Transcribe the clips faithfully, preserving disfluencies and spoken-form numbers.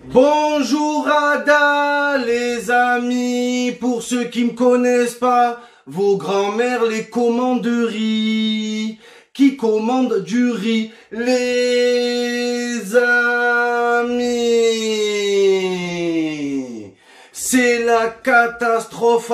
Bonjour Ada les amis, pour ceux qui me connaissent pas, vos grands-mères les commanderies, qui commandent du riz, les amis. C'est la catastrophe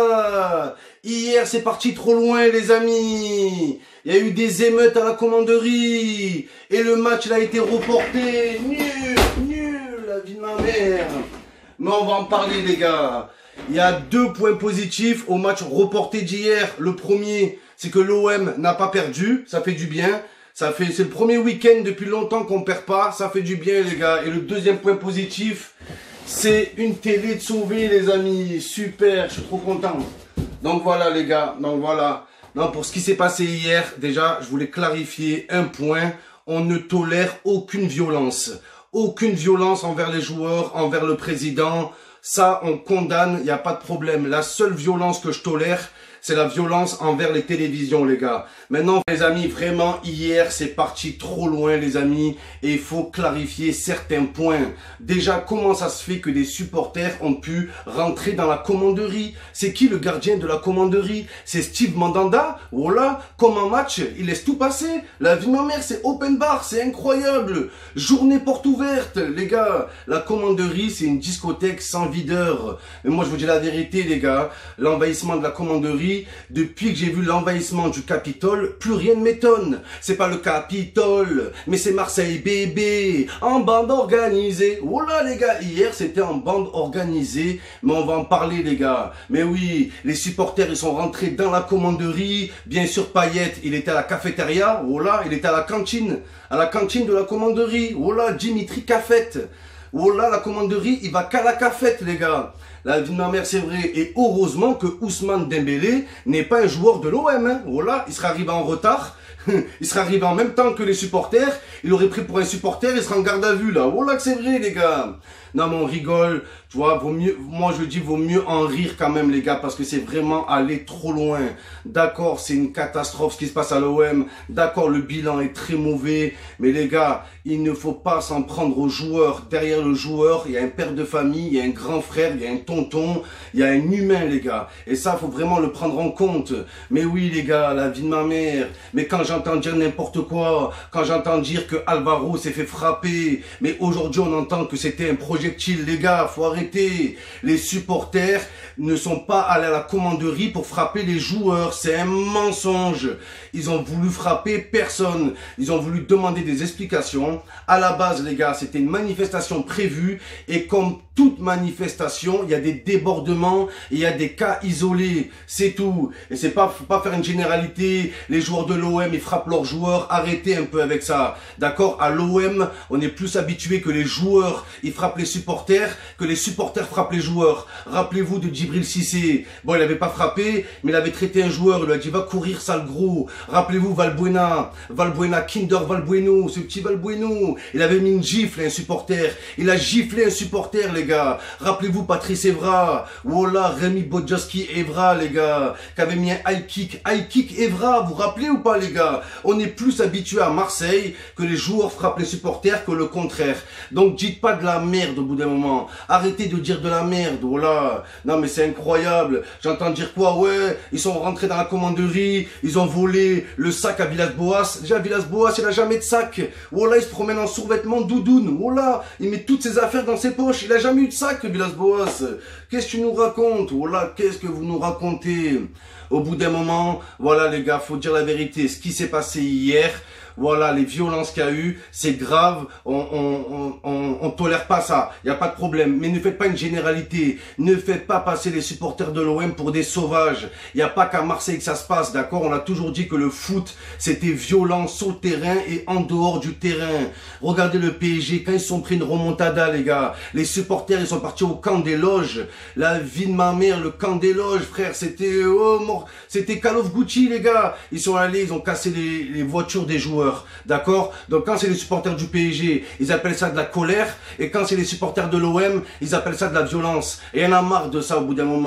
Ada. Hier c'est parti trop loin les amis. Il y a eu des émeutes à la commanderie et le match il a été reporté. Nul, nul, la vie de ma mère. Mais on va en parler les gars. Il y a deux points positifs au match reporté d'hier. Le premier, c'est que l'O M n'a pas perdu, ça fait du bien. Ça fait, c'est le premier week-end depuis longtemps qu'on perd pas, ça fait du bien les gars. Et le deuxième point positif, c'est une télé de sauvée les amis. Super, je suis trop content. Donc voilà les gars, donc voilà. Non, pour ce qui s'est passé hier, déjà, je voulais clarifier un point. On ne tolère aucune violence. Aucune violence envers les joueurs, envers le président. Ça, on condamne, il n'y a pas de problème. La seule violence que je tolère, c'est la violence envers les télévisions, les gars. Maintenant, les amis, vraiment, hier, c'est parti trop loin, les amis. Et il faut clarifier certains points. Déjà, comment ça se fait que des supporters ont pu rentrer dans la commanderie? C'est qui le gardien de la commanderie? C'est Steve Mandanda? Voilà, comme un match, il laisse tout passer. La vie de ma mère, c'est open bar, c'est incroyable. Journée porte ouverte, les gars. La commanderie, c'est une discothèque sans videur. Mais moi, je vous dis la vérité, les gars. L'envahissement de la commanderie, depuis que j'ai vu l'envahissement du Capitole, plus rien ne m'étonne. C'est pas le Capitole, mais c'est Marseille bébé, en bande organisée. Oh là les gars, hier c'était en bande organisée, mais on va en parler les gars. Mais oui, les supporters ils sont rentrés dans la commanderie. Bien sûr Payet, il était à la cafétéria. Oh là, il était à la cantine, à la cantine de la commanderie. Oh là, Dimitri Cafette. Oh là, la commanderie, il va qu'à la cafette les gars. La vie de ma mère, c'est vrai. Et heureusement que Ousmane Dembélé n'est pas un joueur de l'O M. Hein. Voilà, il serait arrivé en retard. Il serait arrivé en même temps que les supporters. Il aurait pris pour un supporter, il serait en garde à vue là. Voilà que c'est vrai les gars. Non mais on rigole. Tu vois, vaut mieux, moi je dis vaut mieux en rire quand même les gars. Parce que c'est vraiment aller trop loin. D'accord, c'est une catastrophe ce qui se passe à l'O M. D'accord, le bilan est très mauvais. Mais les gars, il ne faut pas s'en prendre aux joueurs. Derrière le joueur, il y a un père de famille, il y a un grand frère, il y a un tonton, il y a un humain les gars. Et ça, faut vraiment le prendre en compte. Mais oui les gars, la vie de ma mère. Mais quand j'entends dire n'importe quoi, quand j'entends dire que Alvaro s'est fait frapper, mais aujourd'hui on entend que c'était un projectile, les gars, faut arrêter. Les supporters ne sont pas allés à la commanderie pour frapper les joueurs, c'est un mensonge. Ils ont voulu frapper personne, ils ont voulu demander des explications. À la base les gars, c'était une manifestation prévue et comme toute manifestation, il y a des débordements, il y a des cas isolés, c'est tout. Et c'est pas, faut pas faire une généralité, les joueurs de l'O M ils frappent leurs joueurs, arrêtez un peu avec ça. D'accord, à l'O M, on est plus habitué que les joueurs, ils frappent les supporters, que les supporters frappent les joueurs. Rappelez-vous de Djibril Cissé. Bon, il avait pas frappé, mais il avait traité un joueur, il lui a dit va courir sale gros. Rappelez-vous Valbuena, Valbuena, Kinder Valbueno, ce petit Valbueno, il avait mis une gifle à un supporter, il a giflé un supporter les gars. Rappelez-vous Patrice Evra, voilà Rémi Bodjoski Evra les gars, qui avait mis un high kick, high kick Evra, vous vous rappelez ou pas les gars? On est plus habitué à Marseille que les joueurs frappent les supporters que le contraire. Donc dites pas de la merde au bout d'un moment. Arrêtez de dire de la merde, voilà. Non mais c'est incroyable. J'entends dire quoi? Ouais, ils sont rentrés dans la commanderie, ils ont volé le sac à Villas-Boas. Déjà Villas-Boas, il a jamais de sac. Voilà, il se promène en survêtement doudoune. Voilà, il met toutes ses affaires dans ses poches. Il a jamais eu de sac, Villas-Boas. Qu'est-ce que tu nous racontes? Voilà, qu'est-ce que vous nous racontez? Au bout d'un moment, voilà les gars, faut dire la vérité. Ce qui s'est passé hier, voilà, les violences qu'il y a eu, c'est grave, on, on, on, on, on tolère pas ça, il n'y a pas de problème. Mais ne faites pas une généralité, ne faites pas passer les supporters de l'O M pour des sauvages. Il n'y a pas qu'à Marseille que ça se passe, d'accord? On a toujours dit que le foot, c'était violent sur le terrain et en dehors du terrain. Regardez le P S G, quand ils sont pris une remontada, les gars, les supporters, ils sont partis au camp des loges. La vie de ma mère, le camp des loges, frère, c'était oh, mort, c'était Call of Gucci, les gars. Ils sont allés, ils ont cassé les, les voitures des joueurs. D'accord? Donc quand c'est les supporters du P S G, ils appellent ça de la colère. Et quand c'est les supporters de l'O M, ils appellent ça de la violence. Et il y en a marre de ça au bout d'un moment.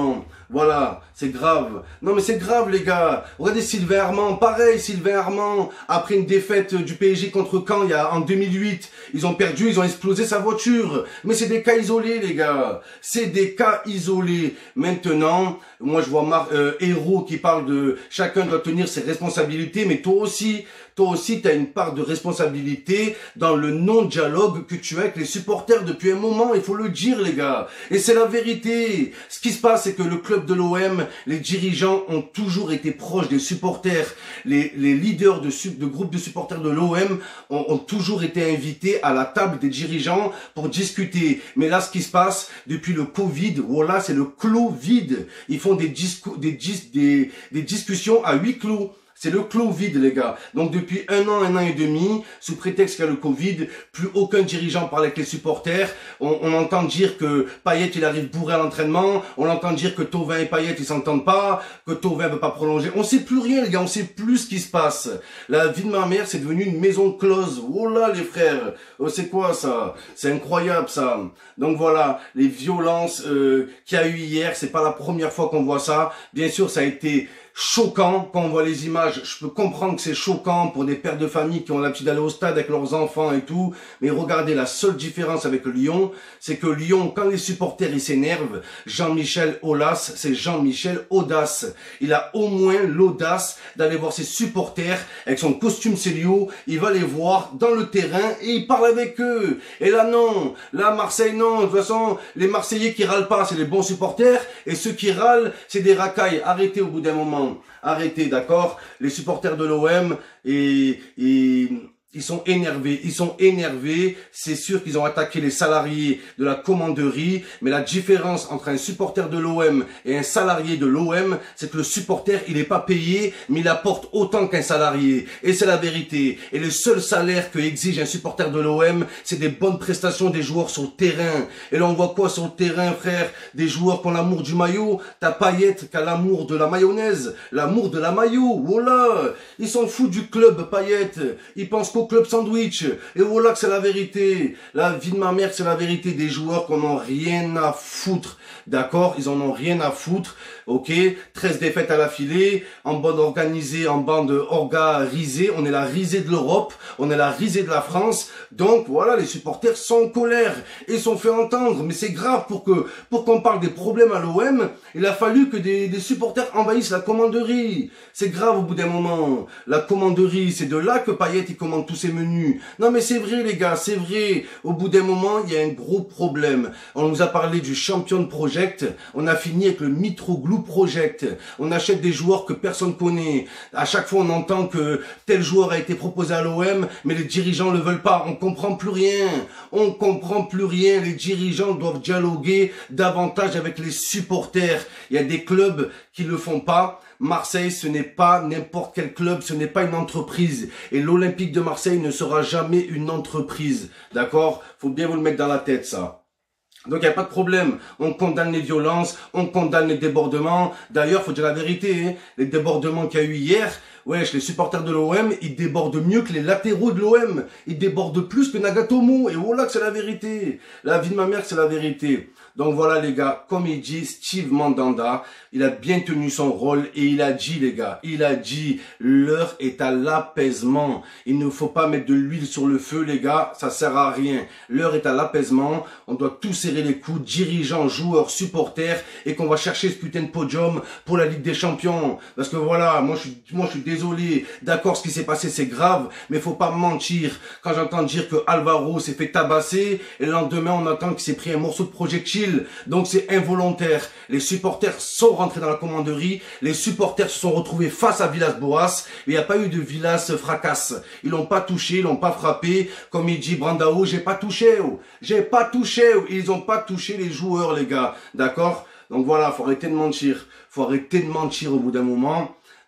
Voilà, c'est grave. Non mais c'est grave les gars. Regardez Sylvain Armand, pareil Sylvain Armand, après une défaite du P S G contre Caen il y a en deux mille huit, ils ont perdu, ils ont explosé sa voiture. Mais c'est des cas isolés les gars. C'est des cas isolés. Maintenant, moi je vois Mar euh, Hérault qui parle de chacun doit tenir ses responsabilités, mais toi aussi, toi aussi tu as une part de responsabilité dans le non-dialogue que tu as avec les supporters depuis un moment, il faut le dire les gars. Et c'est la vérité. Ce qui se passe, c'est que le club de l'O M, les dirigeants ont toujours été proches des supporters. Les, les leaders de, de groupes de supporters de l'O M ont, ont toujours été invités à la table des dirigeants pour discuter. Mais là, ce qui se passe depuis le Covid, voilà, c'est le clos vide. Ils font des, discours, des, dis, des, des discussions à huis clos. C'est le clos vide, les gars. Donc, depuis un an, un an et demi, sous prétexte qu'il y a le Covid, plus aucun dirigeant parle avec les supporters. On, on entend dire que Payet, il arrive bourré à l'entraînement. On entend dire que Thauvin et Payet, ils s'entendent pas. Que Thauvin veut pas prolonger. On sait plus rien, les gars. On sait plus ce qui se passe. La vie de ma mère, c'est devenu une maison close. Oh là, les frères. Oh, c'est quoi, ça? C'est incroyable, ça. Donc, voilà. Les violences euh, qu'il y a eu hier, c'est pas la première fois qu'on voit ça. Bien sûr, ça a été choquant quand on voit les images. Je peux comprendre que c'est choquant pour des pères de famille qui ont l'habitude d'aller au stade avec leurs enfants et tout. Mais regardez, la seule différence avec Lyon, c'est que Lyon, quand les supporters ils s'énervent, Jean-Michel Aulas, c'est Jean-Michel Audace. Il a au moins l'audace d'aller voir ses supporters avec son costume Célio. Il va les voir dans le terrain et il parle avec eux. Et là non, là Marseille non. De toute façon, les Marseillais qui râlent pas, c'est les bons supporters. Et ceux qui râlent, c'est des racailles. Arrêtez au bout d'un moment. Arrêtez, d'accord? Les supporters de l'O M et, et ils sont énervés, ils sont énervés, c'est sûr qu'ils ont attaqué les salariés de la commanderie, mais la différence entre un supporter de l'O M et un salarié de l'O M, c'est que le supporter, il n'est pas payé, mais il apporte autant qu'un salarié, et c'est la vérité. Et le seul salaire que exige un supporter de l'O M, c'est des bonnes prestations des joueurs sur le terrain. Et là, on voit quoi sur le terrain, frère? Des joueurs qui ont l'amour du maillot, t'as Payet qui a l'amour de la mayonnaise, l'amour de la maillot, voilà. Ils s'en foutent du club, Payet, ils pensent qu'au club sandwich. Et voilà que c'est la vérité. La vie de ma mère, c'est la vérité des joueurs qu'on n'a rien à foutre. D'accord? Ils en ont rien à foutre. Ok? treize défaites à l'affilée, en bande organisée, en bande orga risée. On est la risée de l'Europe. On est la risée de la France. Donc, voilà, les supporters sont en colère. Et sont fait entendre. Mais c'est grave pour que, pour qu'on parle des problèmes à l'O M, il a fallu que des, des supporters envahissent la commanderie. C'est grave au bout d'un moment. La commanderie, c'est de là que Payet, il commande tous ses menus. Non, mais c'est vrai, les gars, c'est vrai. Au bout d'un moment, il y a un gros problème. On nous a parlé du Champion Project. On a fini avec le Mitroglou Project. On achète des joueurs que personne connaît. À chaque fois, on entend que tel joueur a été proposé à l'O M, mais les dirigeants ne le veulent pas. On comprend plus rien. On comprend plus rien. Les dirigeants doivent dialoguer davantage avec les supporters. Il y a des clubs qui le font pas. Marseille, ce n'est pas n'importe quel club, ce n'est pas une entreprise. Et l'Olympique de Marseille ne sera jamais une entreprise. D'accord? Faut bien vous le mettre dans la tête, ça. Donc, il n'y a pas de problème. On condamne les violences, on condamne les débordements. D'ailleurs, faut dire la vérité, hein, les débordements qu'il y a eu hier, wesh, les supporters de l'O M, ils débordent mieux que les latéraux de l'O M. Ils débordent plus que Nagatomo. Et voilà que c'est la vérité. La vie de ma mère, c'est la vérité. Donc voilà les gars, comme il dit Steve Mandanda, il a bien tenu son rôle et il a dit les gars, il a dit l'heure est à l'apaisement. Il ne faut pas mettre de l'huile sur le feu les gars, ça sert à rien. L'heure est à l'apaisement, on doit tous serrer les coups, dirigeants, joueurs, supporters et qu'on va chercher ce putain de podium pour la Ligue des Champions. Parce que voilà, moi je suis, moi je suis désolé, d'accord ce qui s'est passé c'est grave, mais faut pas mentir. Quand j'entends dire que Alvaro s'est fait tabasser et le lendemain on entend qu'il s'est pris un morceau de projectile. Donc c'est involontaire. Les supporters sont rentrés dans la commanderie. Les supporters se sont retrouvés face à Villas-Boas. Il n'y a pas eu de Villas fracasse. Ils l'ont pas touché, ils l'ont pas frappé. Comme il dit Brandao, j'ai pas touché. Oh. J'ai pas touché. Oh. Ils ont pas touché les joueurs, les gars. D'accord? Donc voilà, faut arrêter de mentir. Faut arrêter de mentir au bout d'un moment.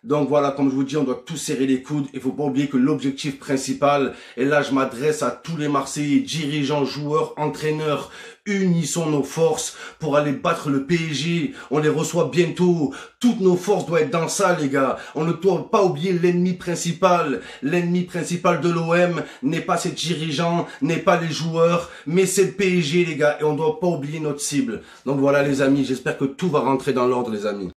Donc voilà, comme je vous dis, on doit tous serrer les coudes. Il faut pas oublier que l'objectif principal, et là je m'adresse à tous les Marseillais, dirigeants, joueurs, entraîneurs, unissons nos forces pour aller battre le P S G. On les reçoit bientôt. Toutes nos forces doivent être dans ça, les gars. On ne doit pas oublier l'ennemi principal. L'ennemi principal de l'O M n'est pas ses dirigeants, n'est pas les joueurs, mais c'est le P S G, les gars. Et on ne doit pas oublier notre cible. Donc voilà, les amis, j'espère que tout va rentrer dans l'ordre, les amis.